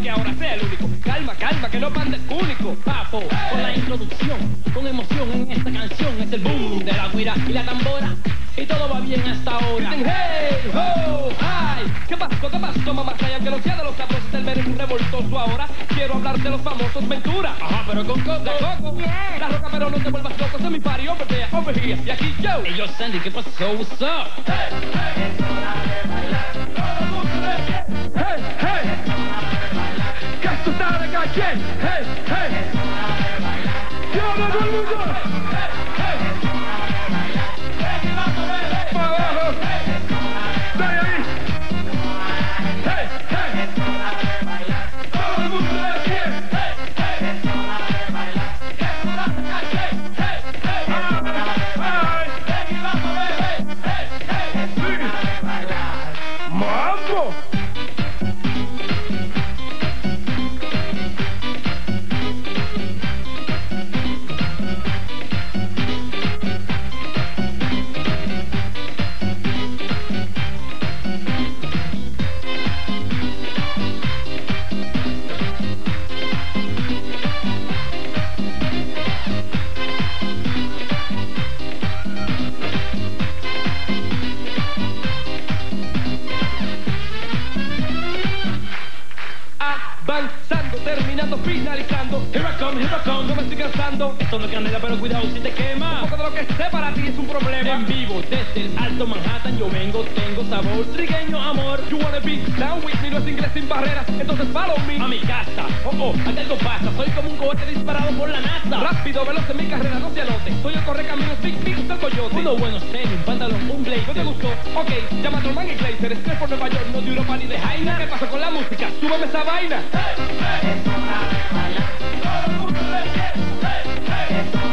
que ahora sea el único. Calma, calma, que no pande único. Papo, con la introducción, con emoción en esta canción. Es el boom de la guira y la tambora. Y todo va bien hasta ahora. Dicen hey, ho, ay. ¿Qué pasó, mamá? Y aunque no sea de los sabrosos del menú revoltoso ahora, quiero hablar de los famosos Ventura. Ajá, pero con Coco. La Coco. Yeah. La Roca, pero no te vuelvas loco. Este es mi party over there, over here. Y aquí yo. Y yo, Sandy, ¿qué pasó? What's up? Hey, hey. Es hora de bailar. Todo el mundo de pie. Hey, hey. Es hora de bailar. Que esto está de caché. Hey, hey. Es hora de bailar. Yo, todo el mundo. Hey, hey. Es hora de bailar. Ven y vamos a ver. Para abajo. Hey, es hora de bailar. Ahí. Hey, hey. Es hora de bailar. Todo el mundo de pie. Hey, hey. Es hora de bailar. Que esto está de caché. Hey, hey. Ay. Ven y vamos a ver. Hey, hey, hey. Es hora de bailar. ¡Mambo! Avanzando, terminando, finalizando. Here I come, no me estoy cansando. Esto no es canela, pero cuidado si te quema. Un poco de lo que sé para ti es un problema. En vivo, desde el Alto Manhattan yo vengo, tengo sabor, trigueño amor. You wanna be down with me, no es inglés sin barreras, entonces follow me. A mi casa, aquí algo pasa, soy como un cohete disparado por la NASA. Rápido, veloz en mi carrera, no se anote. Soy el correcaminos, Big Big, usted el coyote. Unos buenos tenis, un pantalón, un blazer. ¿No te gustó? Ok, llama a Trollman y Glazer. Estrés por Nueva York, no de Europa ni de Jaina. ¿Qué pasó con la música? Súbeme esa vaina. Hey, hey. Es hora de bailar. Todo el mundo de pie. Hey, hey. Es hora